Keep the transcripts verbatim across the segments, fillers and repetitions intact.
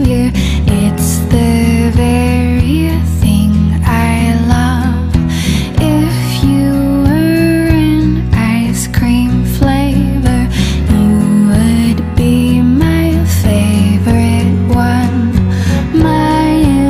savior. It's the very thing I love. If you were an ice cream flavor, you would be my favorite one. My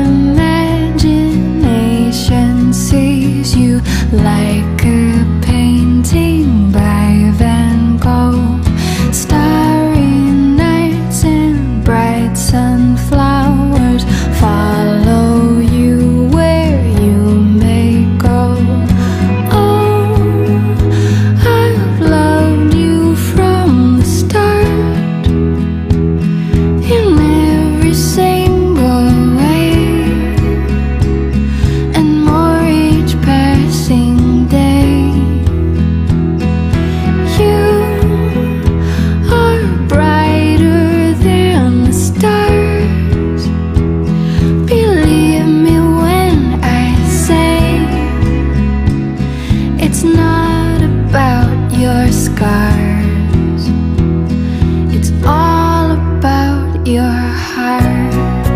imagination sees you like a painting by Van Gogh. Starry nights and bright sunflowers follow you where you may go. Oh, I've loved you from the start, in every single way, and more each passing day. You are brighter than the stars. Believe me when I say it's not about your scars. It's all about your heart.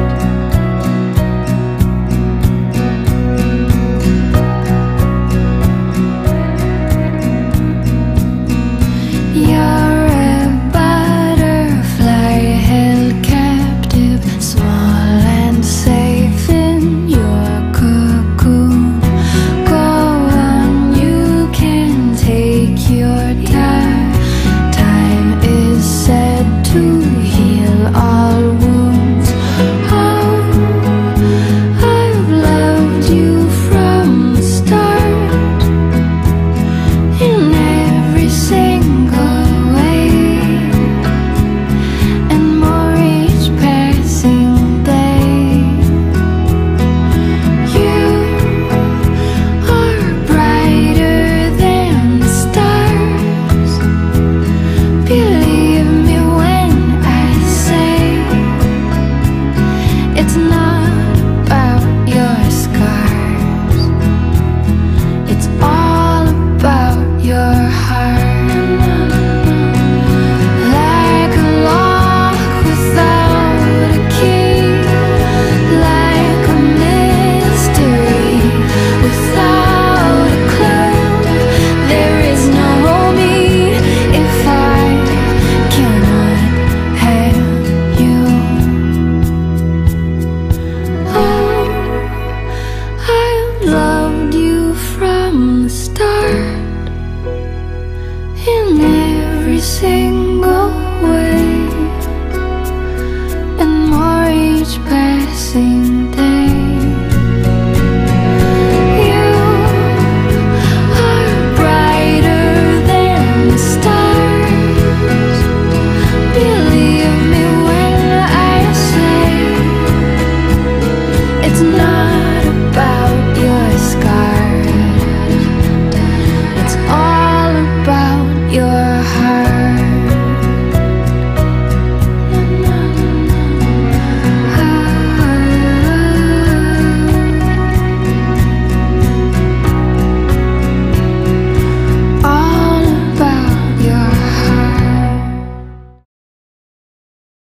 You're a butterfly held captive, small and safe in your cocoon. Go on, you can take your time. Time is said to heal all wounds. Oh, I've loved you from the start, in every single way, and more each passing day. You are brighter than the stars. Believe me when I say it's not about your scars. It's all about your heart. Like a lock without a key, like a mystery without a clue. There is no me if I cannot have you. Oh, I've loved you from the start, in every single way, and more each passing